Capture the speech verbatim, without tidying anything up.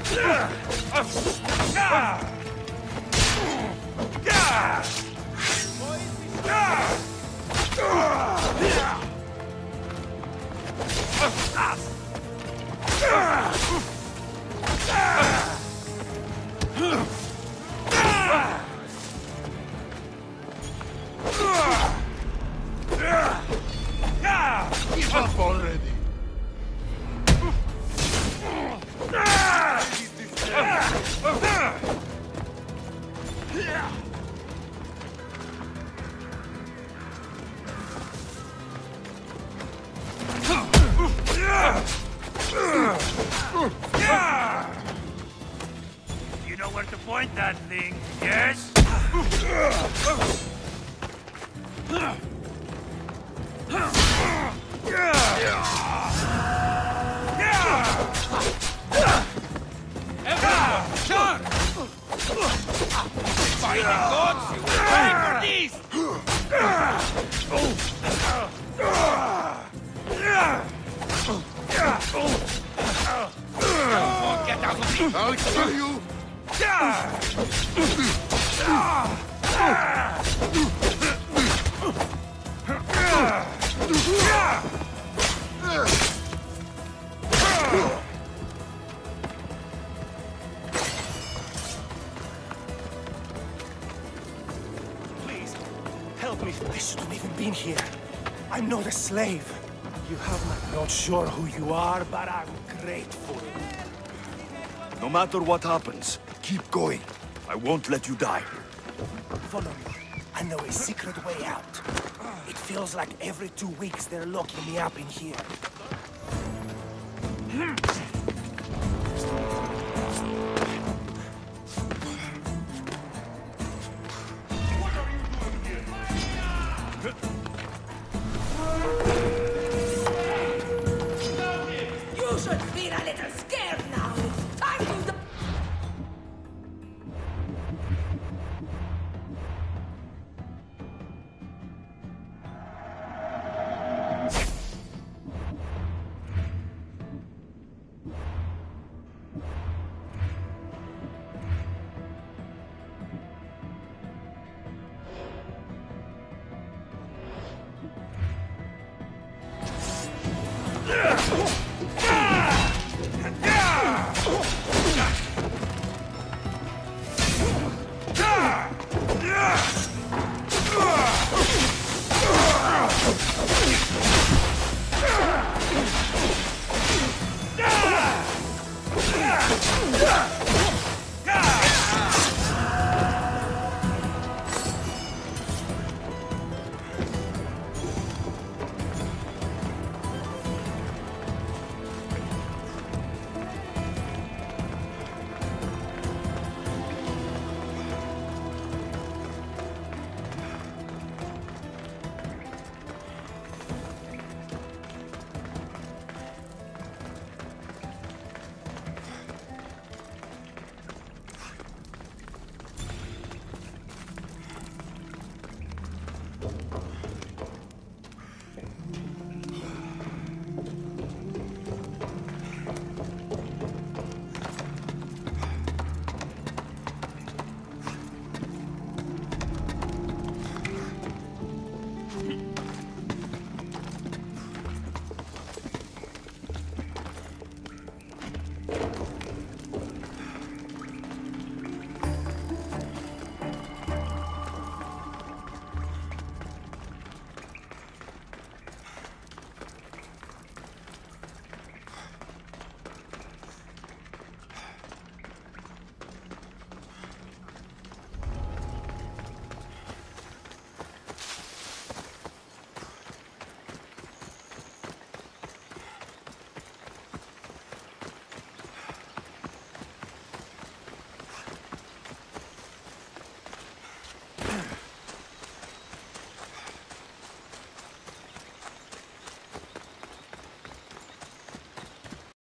Give up already. You know where to point that thing, yes? Fighting gods, you will pay for this! Oh, get out of here! I'll kill you. Please, help me. I shouldn't even been here. I'm not a slave. You have my... Not sure who you are, but I'm grateful. No matter what happens, keep going. I won't let you die. Follow me. I know a secret way out. It feels like every two weeks they're locking me up in here.